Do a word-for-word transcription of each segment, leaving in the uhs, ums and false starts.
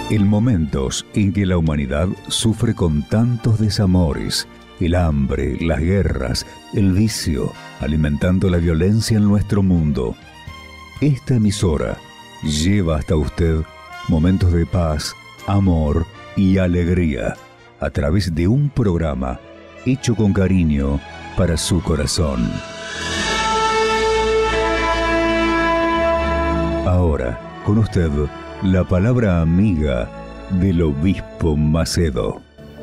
En momentos en que la humanidad sufre con tantos desamores, el hambre, las guerras, el vicio, alimentando la violencia en nuestro mundo, esta emisora lleva hasta usted momentos de paz, amor y alegría a través de un programa hecho con cariño para su corazón. Ahora, con usted, la palabra amiga del obispo Macedo.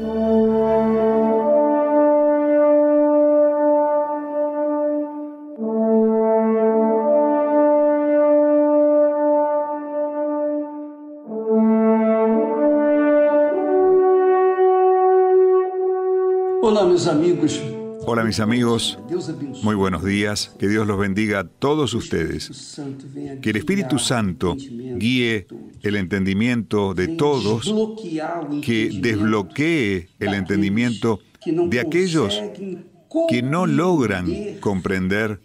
Hola mis amigos. Hola mis amigos, muy buenos días, que Dios los bendiga a todos ustedes, que el Espíritu Santo guíe el entendimiento de todos, que desbloquee el entendimiento de aquellos que no logran comprender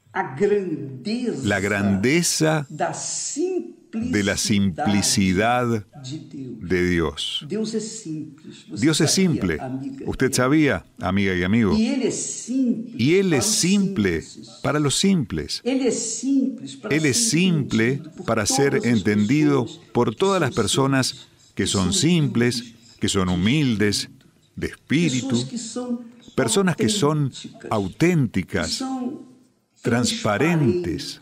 la grandeza de la simplicidad de Dios. Dios es simple. Usted sabía, amiga y amigo. Y Él es simple para los simples. Él es simple para ser entendido por todas las personas que son simples, que son humildes, de espíritu, personas que son auténticas, transparentes,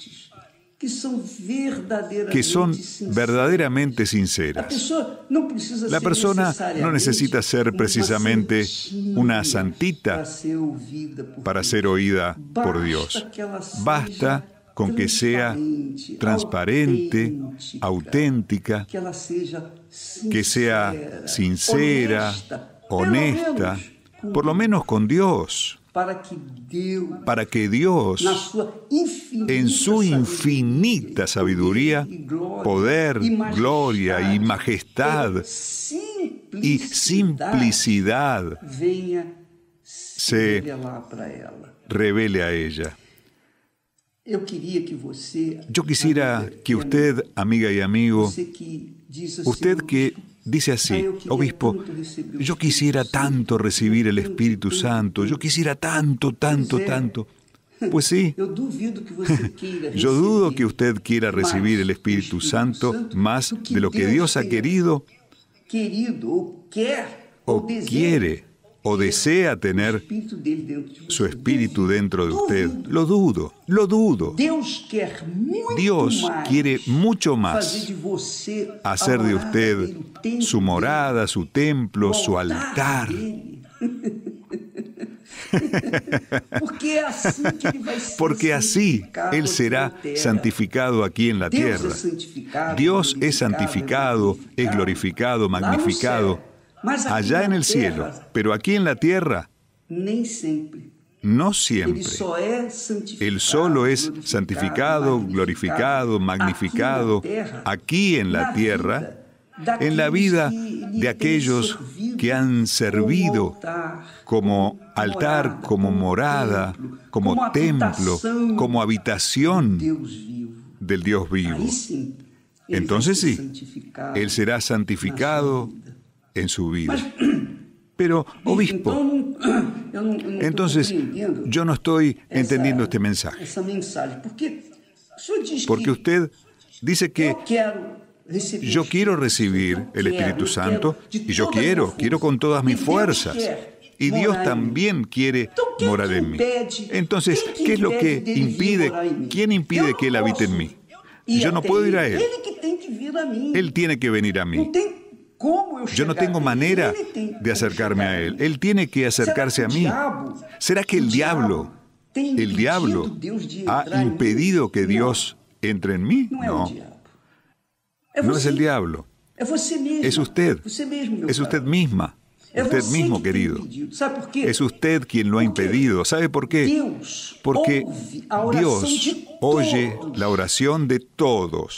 que son verdaderamente sinceras. La persona no necesita ser precisamente una santita para ser oída por Dios. Basta con que sea transparente, auténtica, que sea sincera, honesta, por lo menos con Dios, para que Dios, en su infinita sabiduría, poder, gloria y majestad y simplicidad, se revele a ella. Yo quisiera que usted, amiga y amigo, usted que dice así: obispo, yo quisiera tanto recibir el Espíritu Santo, yo quisiera tanto, tanto, tanto. Pues sí, yo dudo que usted quiera recibir el Espíritu Santo más de lo que Dios ha querido, o quiere, o desea tener su Espíritu dentro de usted. Lo dudo, lo dudo. Dios quiere mucho más hacer de usted su morada, su templo, su altar. Porque así Él será santificado aquí en la tierra. Dios es santificado, es glorificado, magnificado allá en el cielo, pero aquí en la tierra, no siempre. Él solo es santificado, glorificado, magnificado aquí en la tierra, en la vida de aquellos que han servido como altar, como morada, como templo, como habitación del Dios vivo. Entonces sí, Él será santificado en su vida. Pero, obispo, entonces yo no estoy entendiendo este mensaje. Porque usted dice que yo quiero recibir el Espíritu Santo y yo quiero, quiero con todas mis fuerzas. Y Dios también quiere morar en mí. Entonces, ¿qué es lo que impide? ¿Quién impide que Él habite en mí? Yo no puedo ir a Él. Él tiene que venir a mí. Yo no tengo manera de acercarme a Él. Él tiene que acercarse a mí. ¿Será que el diablo, el diablo ha impedido que Dios entre en mí? No. No es el diablo. Es usted. Es usted misma. Usted mismo, querido. Es usted quien lo ha impedido. ¿Sabe por qué? Porque Dios oye la oración de todos.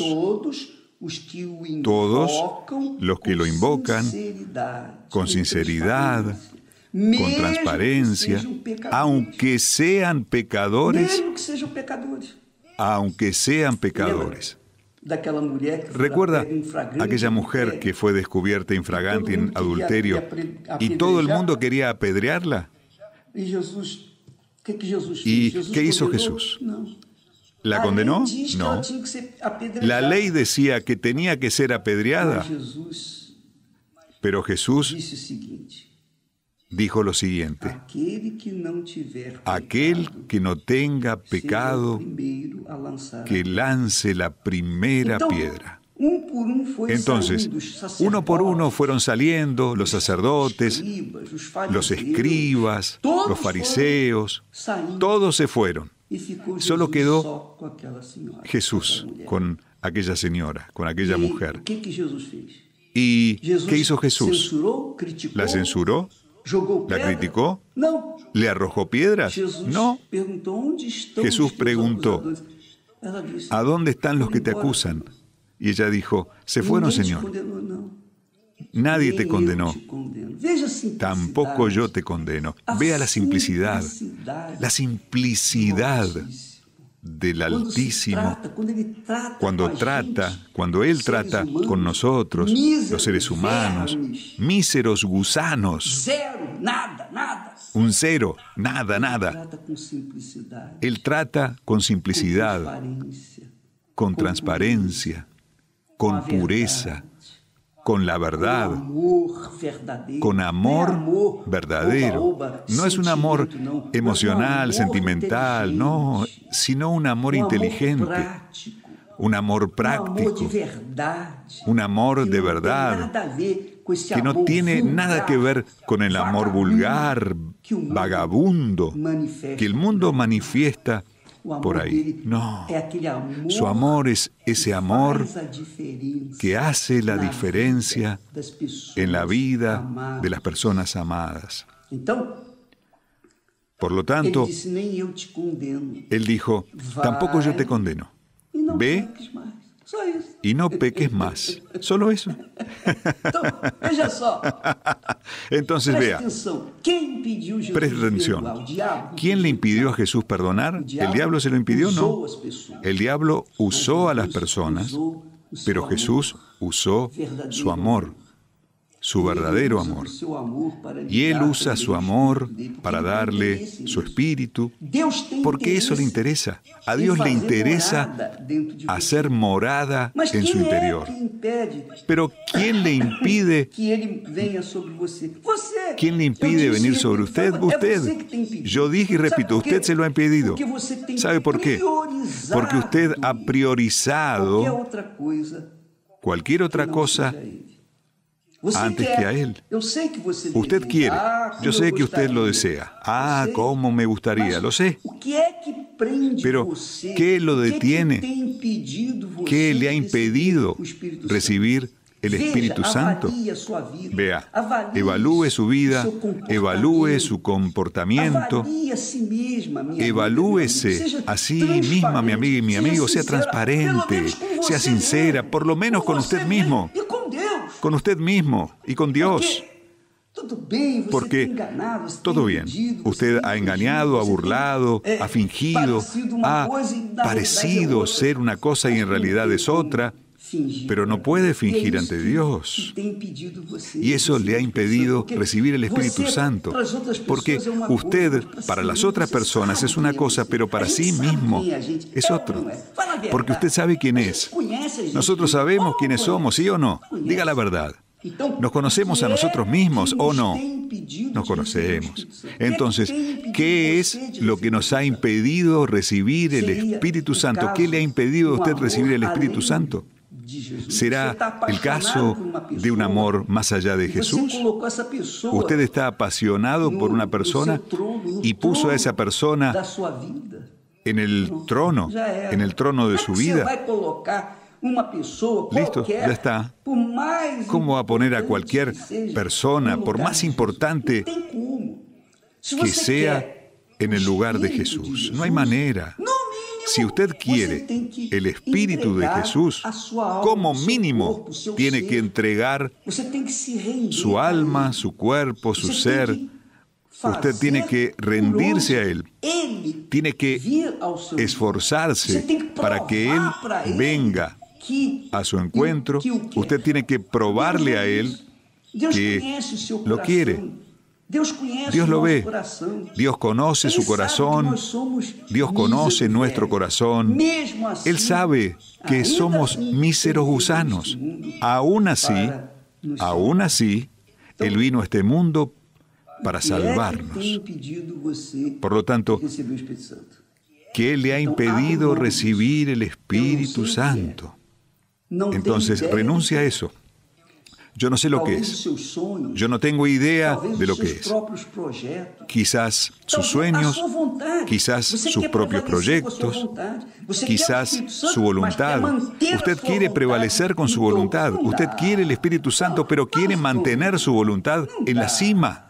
Todos los que lo invocan con sinceridad, con transparencia, aunque sean pecadores, aunque sean pecadores. ¿Recuerda aquella mujer que fue descubierta infragante en adulterio y todo el mundo quería apedrearla? ¿Y qué hizo Jesús? ¿La condenó? No. La ley decía que tenía que ser apedreada. Pero Jesús dijo lo siguiente: aquel que no tenga pecado, que lance la primera piedra. Entonces, uno por uno fueron saliendo los sacerdotes, los escribas, los fariseos, todos se fueron. Solo quedó Jesús con aquella señora, con aquella mujer. ¿Y qué hizo Jesús? ¿La censuró? ¿La criticó? ¿Le arrojó piedras? No. Jesús preguntó: ¿a dónde están los que te acusan? Y ella dijo: se fueron, Señor. Nadie te condenó. Tampoco yo te condeno. Vea la simplicidad, la simplicidad del Altísimo cuando trata, cuando Él trata con nosotros, los seres humanos, míseros gusanos. Un cero, nada, nada. Él trata con simplicidad, con transparencia, con pureza, con la verdad, con amor verdadero. No es un amor emocional, sentimental, no, sino un amor inteligente, un amor práctico, un amor de verdad, que no tiene nada que ver con el amor vulgar, vagabundo, que el mundo manifiesta por ahí. No, su amor es ese amor que hace la diferencia en la vida de las personas amadas. Por lo tanto, Él dijo: tampoco yo te condeno. Ve y no peques más. Solo eso. Entonces vea, preste atención. ¿Quién le impidió a Jesús perdonar? ¿El diablo se lo impidió? No. El diablo usó a las personas, pero Jesús usó su amor, su verdadero amor. Y Él usa su amor para darle su espíritu, porque eso le interesa. A Dios le interesa hacer morada en su interior. Pero ¿quién le impide? ¿Quién le impide venir sobre usted? Usted. Yo dije y repito, usted se lo ha impedido. ¿Sabe por qué? Porque usted ha priorizado cualquier otra cosa antes que a Él. Usted quiere. Yo sé que usted lo desea. Ah, cómo me gustaría. Lo sé. Pero, ¿qué lo detiene? ¿Qué le ha impedido recibir el Espíritu Santo? Vea, evalúe su vida, evalúe su comportamiento, evalúese a sí misma, mi amiga y mi amigo, sea transparente, sea sincera, por lo menos con usted mismo. Con usted mismo y con Dios. Porque todo bien, usted ha engañado, ha burlado, ha fingido, ha parecido ser una cosa y en realidad es otra, pero no puede fingir ante Dios. Y eso le ha impedido recibir el Espíritu Santo, porque usted para las otras personas es una cosa, pero para sí mismo es otro. Porque usted sabe quién es. Nosotros sabemos quiénes somos, ¿sí o no? Diga la verdad. ¿Nos conocemos a nosotros mismos o no? Nos conocemos. Entonces, ¿qué es lo que nos ha impedido recibir el Espíritu Santo? ¿Qué le ha impedido a usted recibir el Espíritu Santo? ¿Será el caso de un amor más allá de Jesús? Usted está apasionado por una persona y puso a esa persona en el trono, en el trono de su vida. Listo, ya está. ¿Cómo va a poner a cualquier persona, por más importante que sea, en el lugar de Jesús? No hay manera. Si usted quiere el Espíritu de Jesús, como mínimo tiene que entregar su alma, su cuerpo, su ser. Usted tiene que rendirse a Él. Tiene que esforzarse para que Él venga a su encuentro, usted tiene que probarle a Él que lo quiere. Dios lo ve, Dios conoce su corazón, Dios conoce nuestro corazón. Él sabe que somos míseros gusanos. Aún así, aún así, Él vino a este mundo para salvarnos. Por lo tanto, ¿qué le ha impedido recibir el Espíritu Santo? Entonces, renuncia a eso. Yo no sé lo que es. Yo no tengo idea de lo que es. Quizás sus sueños, quizás sus propios proyectos, quizás su voluntad. Usted quiere prevalecer con su voluntad. Usted quiere el Espíritu Santo, pero quiere mantener su voluntad en la cima.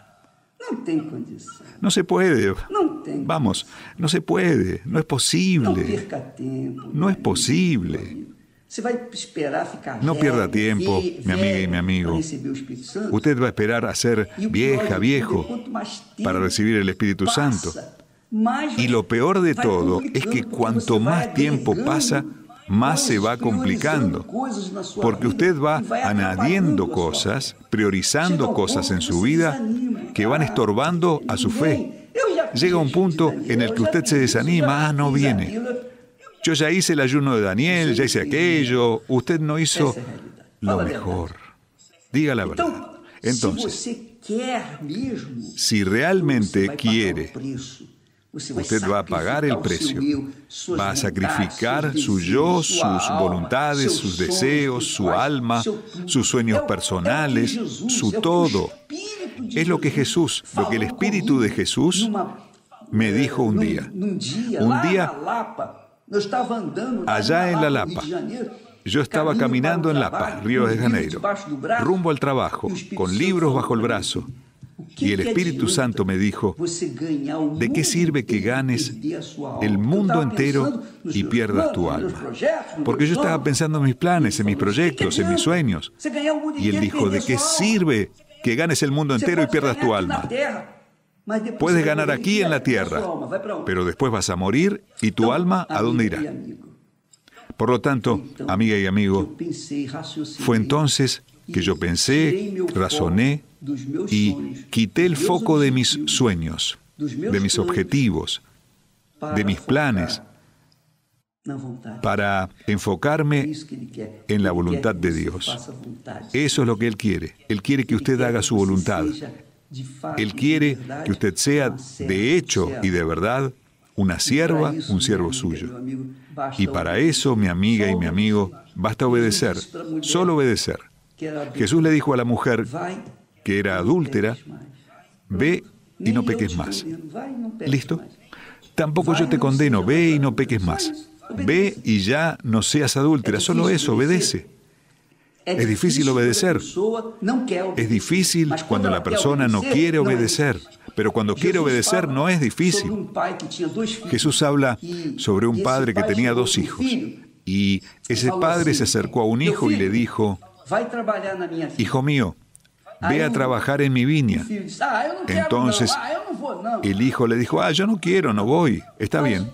No se puede. Vamos, no se puede. No es posible. No es posible. No pierda tiempo, mi amiga y mi amigo. Usted va a esperar a ser vieja, viejo, para recibir el Espíritu Santo. Y lo peor de todo es que cuanto más tiempo pasa, más se va complicando. Porque usted va añadiendo cosas, priorizando cosas en su vida que van estorbando a su fe. Llega un punto en el que usted se desanima, ah, no viene. Yo ya hice el ayuno de Daniel, ya hice aquello. Usted no hizo lo mejor. Diga la verdad. Entonces, si realmente quiere, usted va a pagar el precio. Va a sacrificar su yo, sus voluntades, sus deseos, su alma, sus sueños personales, su todo. Es lo que Jesús, lo que el Espíritu de Jesús me dijo un día. Un día allá en La Lapa, yo estaba caminando en Lapa, Río de Janeiro, rumbo al trabajo, con libros bajo el brazo, y el Espíritu Santo me dijo, ¿de qué sirve que ganes el mundo entero y pierdas tu alma? Porque yo estaba pensando en mis planes, en mis proyectos, en mis sueños, y Él dijo, ¿de qué sirve que ganes el mundo entero y pierdas tu alma? Puedes ganar aquí en la tierra, pero después vas a morir y tu alma, ¿a dónde irá? Por lo tanto, amiga y amigo, fue entonces que yo pensé, razoné y quité el foco de mis sueños, de mis objetivos, de mis planes, para enfocarme en la voluntad de Dios. Eso es lo que Él quiere. Él quiere que usted haga su voluntad. Él quiere que usted sea, de hecho y de verdad, una sierva, un siervo suyo. Y para eso, mi amiga y mi amigo, basta obedecer, solo obedecer. Jesús le dijo a la mujer que era adúltera, ve y no peques más. ¿Listo? Tampoco yo te condeno, ve y no peques más. Ve y ya no seas adúltera, solo eso, obedece. Es difícil obedecer. Es difícil cuando la persona no quiere obedecer. Pero cuando quiere obedecer no es difícil. Jesús habla sobre un padre que tenía dos hijos. Y ese padre se acercó a un hijo y le dijo, hijo mío, ve a trabajar en mi viña. Entonces, el hijo le dijo, ah, yo no quiero, no voy. Está bien.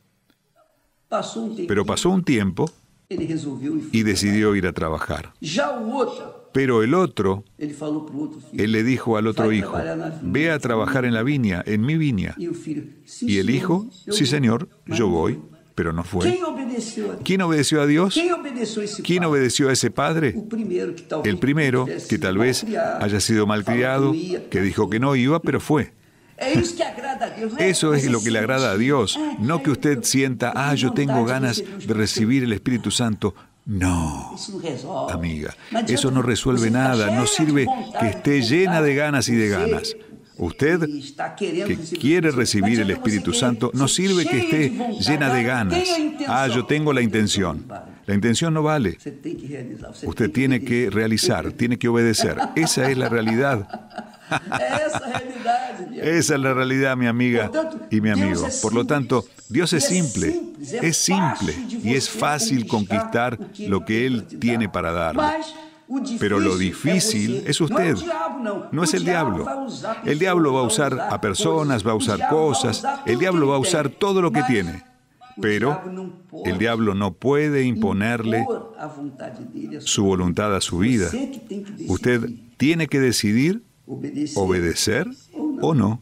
Pero pasó un tiempo y decidió ir a trabajar. Pero el otro, él le dijo al otro hijo, ve a trabajar en la viña, en mi viña. Y el hijo, sí señor, yo voy, pero no fue. ¿Quién obedeció a Dios? ¿Quién obedeció a ese padre? El primero, que tal vez haya sido malcriado, que dijo que no iba, pero fue. Eso es lo que le agrada a Dios. No que usted sienta, ah, yo tengo ganas de recibir el Espíritu Santo. No, amiga, eso no resuelve nada. No sirve que esté llena de ganas y de ganas. Usted que quiere recibir el Espíritu Santo, no sirve que esté llena de ganas. Ah, yo tengo la intención. La intención no vale. Usted tiene que realizar, tiene que obedecer. Esa es la realidad. Esa es la realidad, mi amiga y mi amigo. Por lo tanto, Dios es simple, es simple y es fácil conquistar lo que Él tiene para darle. Pero lo difícil es usted, no es el diablo. El diablo va a usar a personas, va a usar cosas, el diablo va a usar todo lo que tiene. Pero el diablo no puede imponerle su voluntad a su vida. Usted tiene que decidir obedecer o no.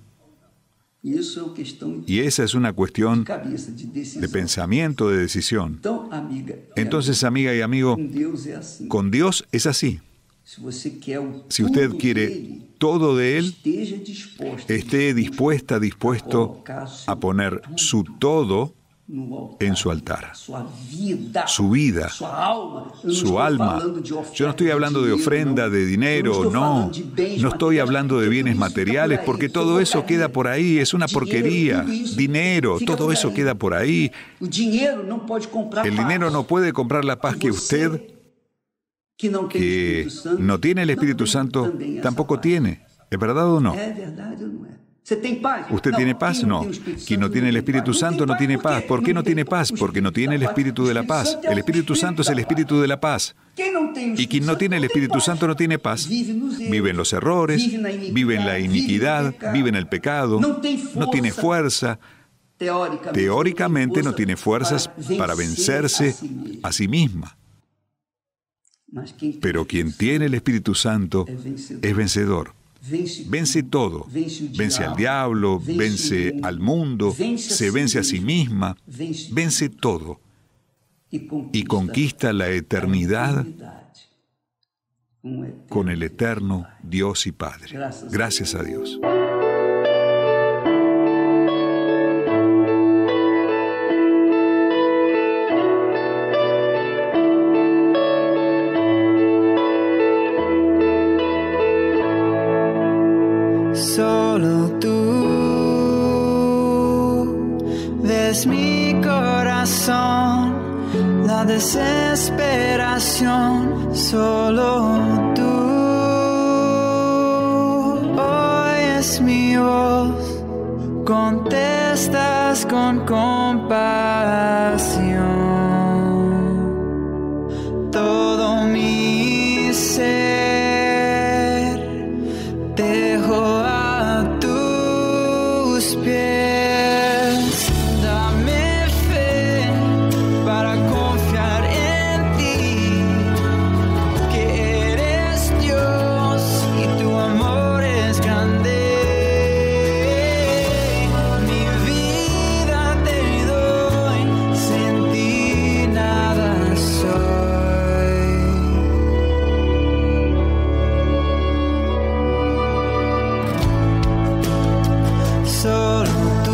Y esa es una cuestión de pensamiento, de decisión. Entonces, amiga y amigo, con Dios es así. Si usted quiere todo de Él, esté dispuesta, dispuesto a poner su todo en su altar. Su vida, su alma. Yo no estoy hablando de ofrenda, de dinero, no. No estoy hablando de bienes materiales, porque todo eso queda por ahí, es una porquería. Dinero, todo eso queda por ahí. El dinero no puede comprar la paz que usted, que no tiene el Espíritu Santo, tampoco tiene. ¿Es verdad o no? ¿Usted tiene paz? No. Quien no tiene el Espíritu Santo no tiene paz. ¿Por qué no tiene paz? Porque no tiene el Espíritu de la paz. El Espíritu Santo es el Espíritu de la paz. Y quien no tiene el Espíritu Santo no tiene paz. Vive en los errores, vive en la iniquidad, vive en el pecado, no tiene fuerza. Teóricamente no tiene fuerzas para vencerse a sí misma. Pero quien tiene el Espíritu Santo es vencedor. Vence todo. Vence al diablo, vence al mundo, se vence a sí misma, vence todo. Y conquista la eternidad con el eterno Dios y Padre. Gracias a Dios. Solo tú ves mi corazón, la desesperación. Solo tú oyes mi voz, contestas con compasión. Todo mi ser dejo a tus pies. Dame fe para confiar en ti, que eres Dios y tu amor es grande. Mi vida te doy, sin ti nada soy. Solo tú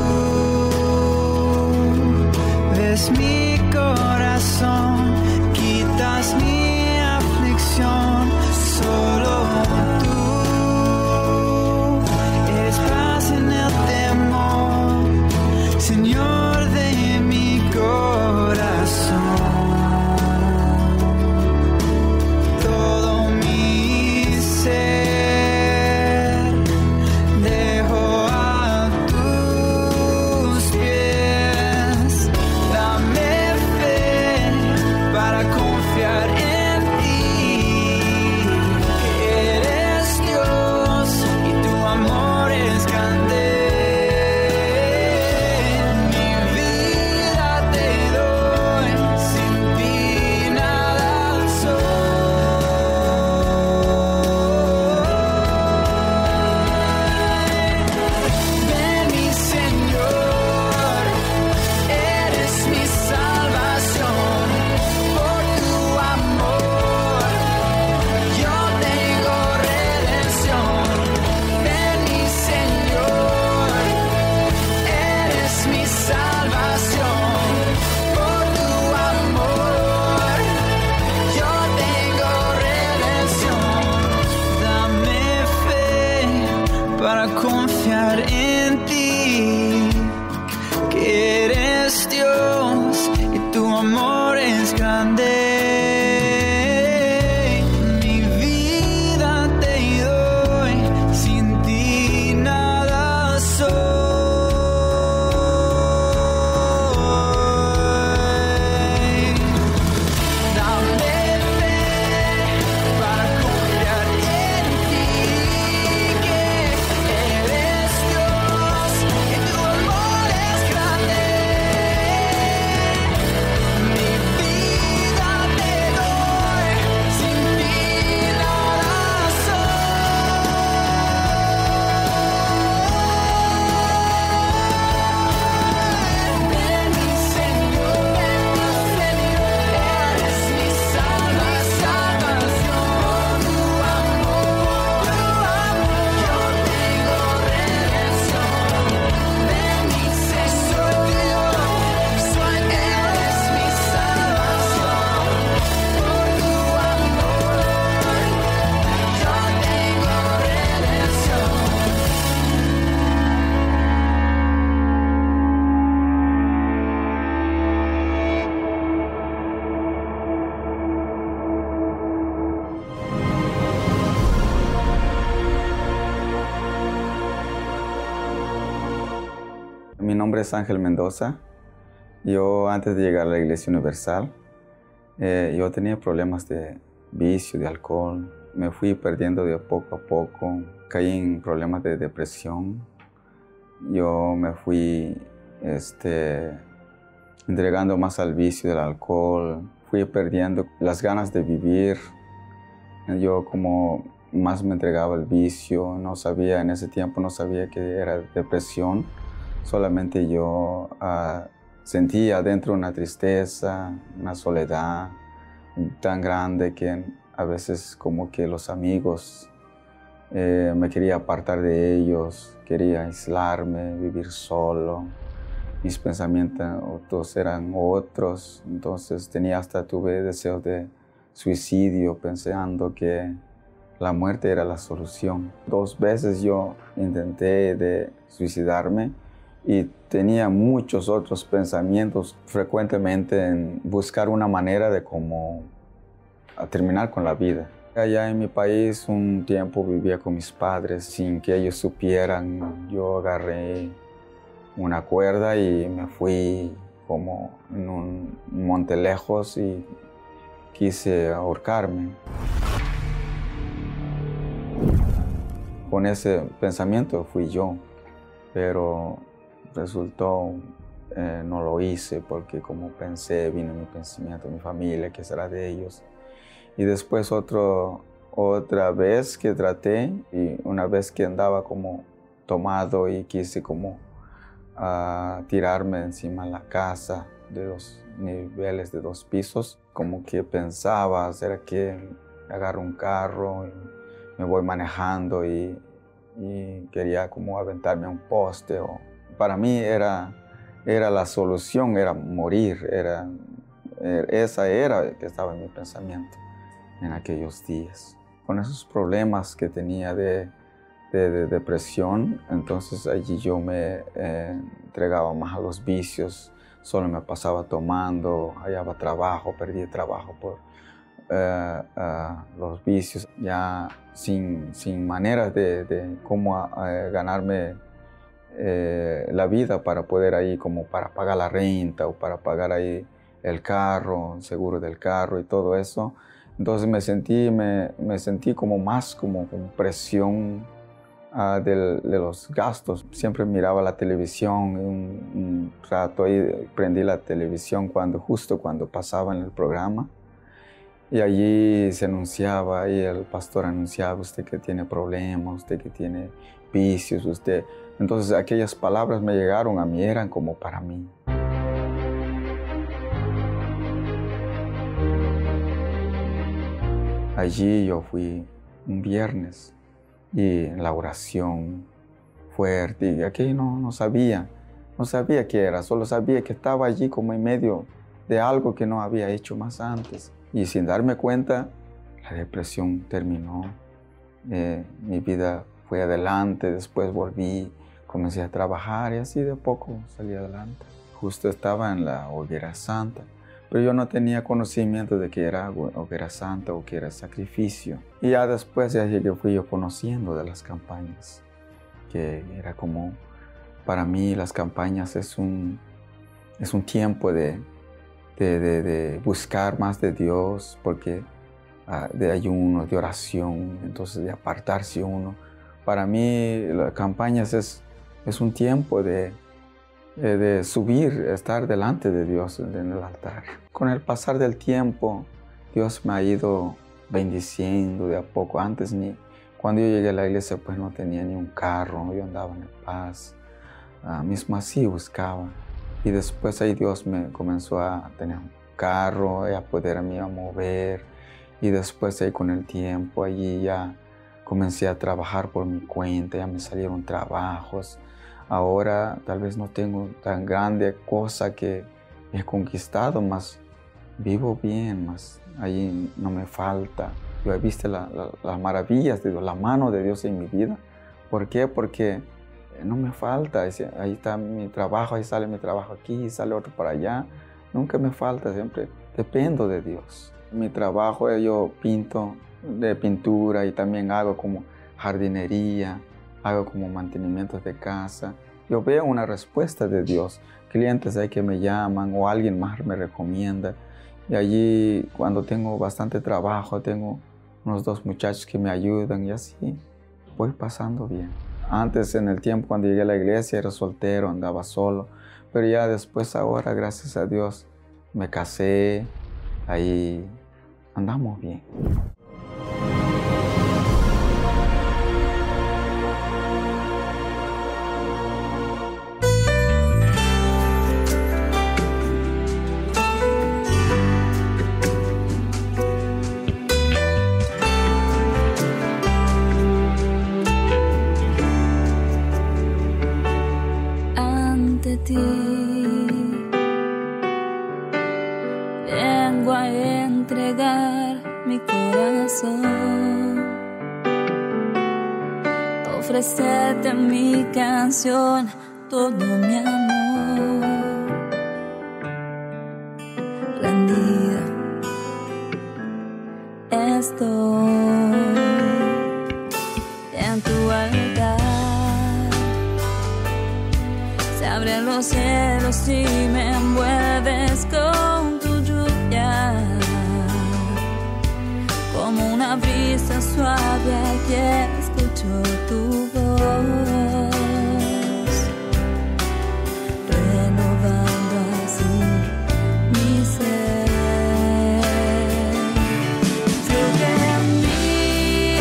ves mi corazón, quitas mi aflicción. Solo tú eres paz en el temor, Señor de mi corazón. Todo mi ser dejo a tus pies. Dame fe para confiar en ti, que eres Dios y tu amor es grande. Mi vida te doy, sin ti nada soy. Ven mi Señor, eres mi salvación. Por tu amor yo tengo redención. Ven mi Señor, eres mi salvación. Por tu amor yo tengo redención. Dame fe para confiar en ti, que eres Dios y tu amor es grande. Mi vida te doy, sin ti nada soy. Dame fe para confiar en ti, que eres Dios y tu amor es grande. nombre es Ángel Mendoza. Yo, antes de llegar a la Iglesia Universal, eh, yo tenía problemas de vicio, de alcohol. Me fui perdiendo de poco a poco. Caí en problemas de depresión. Yo me fui este, entregando más al vicio del alcohol. Fui perdiendo las ganas de vivir. Yo como más me entregaba al vicio, no sabía, en ese tiempo no sabía que era depresión. Solamente yo uh, sentía adentro una tristeza, una soledad tan grande que a veces como que los amigos eh, me quería apartar de ellos, quería aislarme, vivir solo. Mis pensamientos eran otros, entonces tenía hasta tuve deseos de suicidio pensando que la muerte era la solución. Dos veces yo intenté de suicidarme y tenía muchos otros pensamientos frecuentemente en buscar una manera de cómo terminar con la vida. Allá en mi país un tiempo vivía con mis padres sin que ellos supieran. Yo agarré una cuerda y me fui como en un monte lejos y quise ahorcarme. Con ese pensamiento fui yo, pero resultó, eh, no lo hice porque como pensé, vino mi pensamiento, mi familia, que será de ellos. Y después otro, otra vez que traté, y una vez que andaba como tomado y quise como uh, tirarme encima de la casa de dos niveles, de dos pisos, como que pensaba, ¿será que agarro un carro y me voy manejando y, y quería como aventarme a un poste? O, para mí era, era la solución, era morir, era, era, esa era que estaba en mi pensamiento en aquellos días. Con esos problemas que tenía de, de, de depresión, entonces allí yo me eh, entregaba más a los vicios, solo me pasaba tomando, hallaba trabajo, perdí trabajo por Uh, uh, los vicios, ya sin, sin maneras de, de cómo uh, ganarme uh, la vida para poder ahí, como para pagar la renta o para pagar ahí el carro, el seguro del carro y todo eso. Entonces me sentí, me, me sentí como más como con presión uh, de, de los gastos. Siempre miraba la televisión, un, un rato ahí prendí la televisión cuando, justo cuando pasaba en el programa. Y allí se anunciaba, y el pastor anunciaba, usted que tiene problemas, usted que tiene vicios, usted... Entonces aquellas palabras me llegaron a mí, eran como para mí. Allí yo fui un viernes y en la oración fuerte, y aquí no, no sabía, no sabía qué era, solo sabía que estaba allí como en medio de algo que no había hecho más antes. Y sin darme cuenta, la depresión terminó. Eh, mi vida fue adelante, después volví, comencé a trabajar y así de poco salí adelante. Justo estaba en la hoguera santa, pero yo no tenía conocimiento de que era hoguera santa o que era sacrificio. Y ya después ya que fui yo conociendo de las campañas, que era como, para mí las campañas es un, es un tiempo de... De, de, de buscar más de Dios, porque uh, de ayuno, de oración, entonces de apartarse uno. Para mí las campañas es, es un tiempo de, de, de subir, estar delante de Dios en el altar. Con el pasar del tiempo, Dios me ha ido bendiciendo de a poco. Antes, ni, cuando yo llegué a la iglesia, pues no tenía ni un carro, yo andaba en paz, uh, mismo así buscaba. Y después ahí Dios me comenzó a tener un carro, a poder a mí a mover. Y después ahí con el tiempo, allí ya comencé a trabajar por mi cuenta, ya me salieron trabajos. Ahora tal vez no tengo tan grande cosa que he conquistado, mas vivo bien, mas allí no me falta. Yo he visto la, la, las maravillas de Dios, la mano de Dios en mi vida. ¿Por qué? Porque no me falta, ahí está mi trabajo, ahí sale mi trabajo aquí, sale otro para allá. Nunca me falta, siempre dependo de Dios. Mi trabajo yo pinto de pintura y también hago como jardinería, hago como mantenimientos de casa. yo veo una respuesta de Dios. Clientes hay que me llaman o alguien más me recomienda. Y allí cuando tengo bastante trabajo, tengo unos dos muchachos que me ayudan y así voy pasando bien. Antes, en el tiempo cuando llegué a la iglesia, era soltero, andaba solo. Pero ya después, ahora, gracias a Dios, me casé. Ahí andamos bien. Vengo a entregar mi corazón, ofrecerte mi canción, todo mi amor, rendida estoy en tu altar. Se abren los cielos y me envuelves con tu lluvia, como una brisa suave aquí escucho tu voz, renovando así mi ser. Fluye en mí,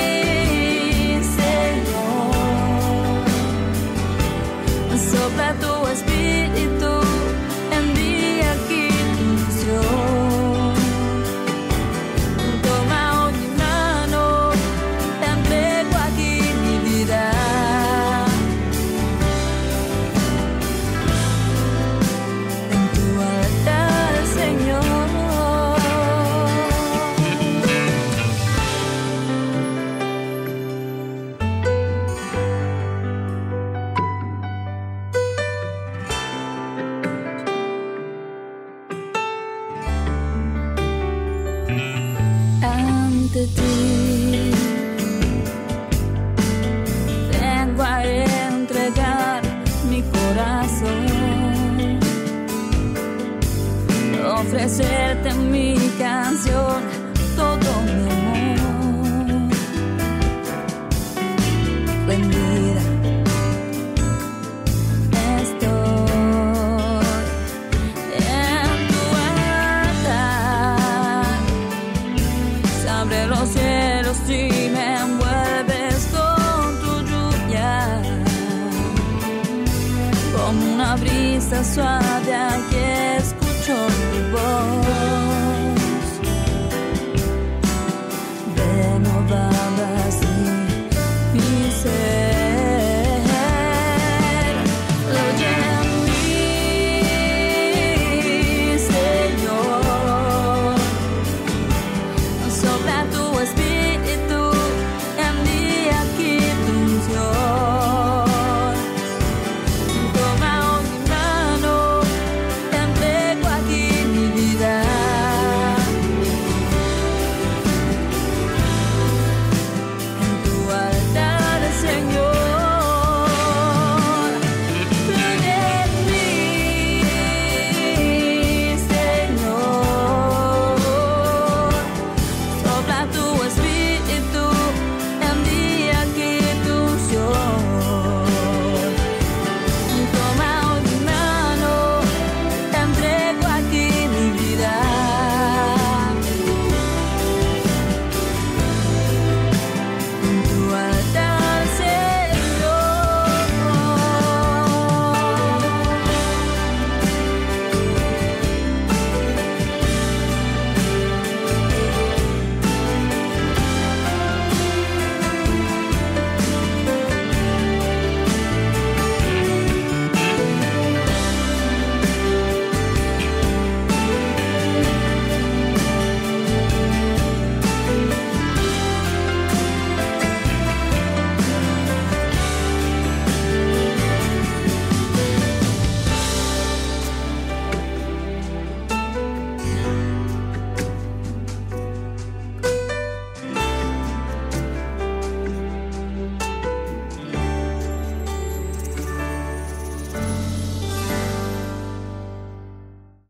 Señor, sopla tu espíritu, envía aquí tu unción. Toma hoy mi mano, te entrego aquí mi vida. En tu altar, Señor. Ante ti vengo a entregar mi corazón, ofrecerte mi canción, todo mi amor, rendida estoy en tu altar. Se abren los cielos y me envuelves con tu lluvia, como una brisa suave